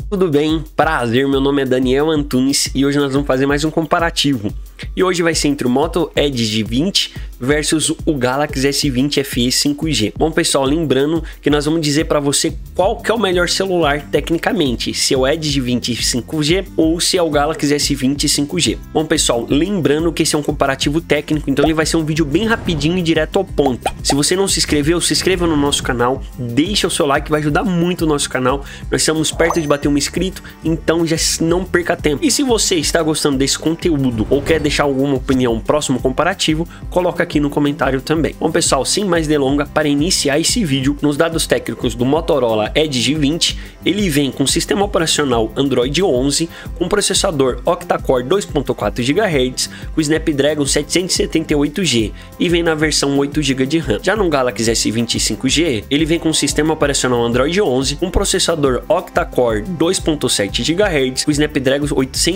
Tudo bem? Prazer, meu nome é Daniel Antunes e hoje nós vamos fazer mais um comparativo. E hoje vai ser entre o Moto Edge 20 versus o Galaxy S20 FE 5G. Bom pessoal, lembrando que nós vamos dizer para você qual que é o melhor celular tecnicamente, se é o Edge 20 5G ou se é o Galaxy S20 5G. Bom pessoal, lembrando que esse é um comparativo técnico, então ele vai ser um vídeo bem rapidinho e direto ao ponto. Se você não se inscreveu, se inscreva no nosso canal, deixa o seu like, vai ajudar muito o nosso canal. Nós estamos perto de bater um inscrito, então já não perca tempo. E se você está gostando desse conteúdo ou quer deixar alguma opinião próximo comparativo, coloca aqui no comentário também. Bom pessoal, sem mais delongas, para iniciar esse vídeo, nos dados técnicos do Motorola Edge 20, ele vem com sistema operacional Android 11, com processador octa-core 2.4 GHz, com Snapdragon 778G e vem na versão 8 GB de RAM. Já no Galaxy S20 5G, ele vem com sistema operacional Android 11, com processador octa-core 2.7 GHz, com Snapdragon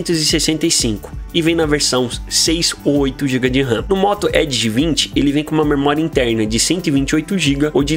865 e vem na versão 6 ou 8 GB de RAM. No Moto Edge 20, ele vem com uma memória interna de 128 GB ou de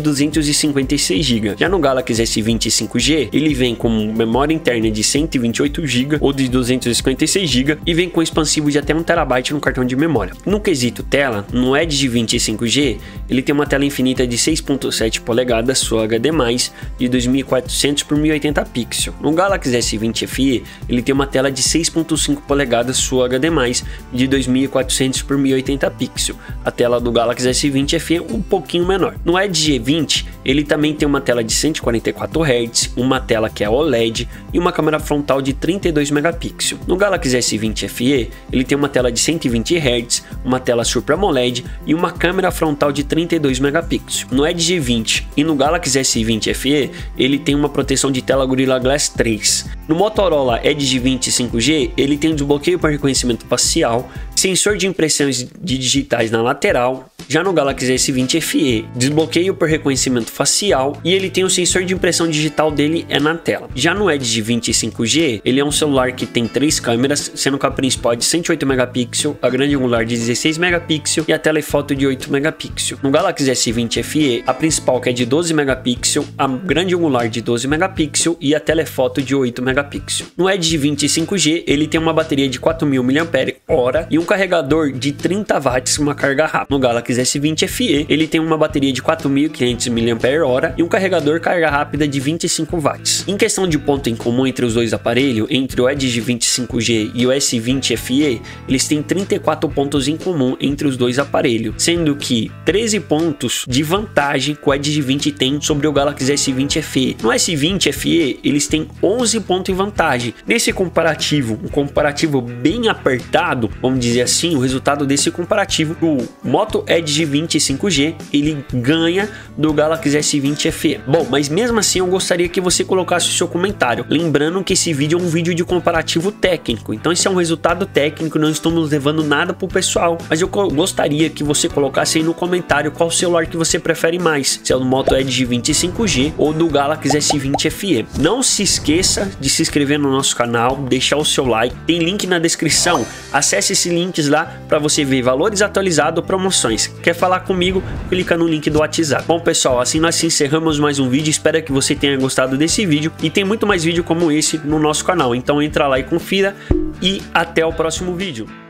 256 GB. Já no Galaxy S20 5G, ele vem com memória interna de 128 GB ou de 256 GB e vem com expansível de até 1 TB no cartão de memória. No quesito tela, no Edge 20 5G, ele tem uma tela infinita de 6.7 polegadas Full HD+, de 2400 por 1080 pixels. No Galaxy S20 FE, ele tem uma tela de 6.5 polegadas Full HD+, de 2400 por 1080 pixels. A tela do Galaxy S20 FE é um pouquinho menor. No Edge G20, ele também tem uma tela de 144 Hz, uma tela que é OLED e uma câmera frontal de 32 megapixels. No Galaxy S20 FE, ele tem uma tela de 120 Hz, uma tela Super AMOLED e uma câmera frontal de 32 megapixels. No Edge G20 e no Galaxy S20 FE, ele tem uma proteção de tela Gorilla Glass 3. No Motorola Edge 20 5G, ele tem um desbloqueio para reconhecimento facial, sensor de impressões de digitais na lateral. Já no Galaxy S20 FE, desbloqueio por reconhecimento facial e ele tem o sensor de impressão digital dele é na tela. Já no Edge 20 5G, ele é um celular que tem 3 câmeras, sendo que a principal é de 108 megapixels, a grande angular de 16 megapixels e a telefoto de 8 megapixels. No Galaxy S20 FE, a principal que é de 12 megapixels, a grande angular de 12 megapixels e a telefoto de 8 megapixels. No Edge 20 5G, ele tem uma bateria de 4000 mAh e um carregador de 30 watts, uma carga rápida. No Galaxy S20 FE, ele tem uma bateria de 4500 mAh e um carregador carga rápida de 25 watts. Em questão de ponto em comum entre os dois aparelhos, entre o Edge 20 5G e o S20 FE, eles têm 34 pontos em comum entre os dois aparelhos, sendo que 13 pontos de vantagem que o Edge 20 tem sobre o Galaxy S20 FE. No S20 FE, eles têm 11 pontos em vantagem. Nesse comparativo, um comparativo bem apertado, vamos dizer assim, o resultado desse comparativo, o Moto Edge 20 5G, ele ganha do Galaxy S20 FE. Bom, mas mesmo assim eu gostaria que você colocasse o seu comentário, lembrando que esse vídeo é um vídeo de comparativo técnico, então esse é um resultado técnico, não estamos levando nada pro pessoal, mas eu gostaria que você colocasse aí no comentário qual celular que você prefere mais, se é do Moto Edge 20 5G ou do Galaxy S20 FE. Não se esqueça de se inscrever no nosso canal, deixar o seu like, tem link na descrição, acesse esses links lá para você ver valores atualizados, promoções. Quer falar comigo? Clica no link do WhatsApp. Bom pessoal, assim nós encerramos mais um vídeo, espero que você tenha gostado desse vídeo e tem muito mais vídeo como esse no nosso canal, então entra lá e confira e até o próximo vídeo.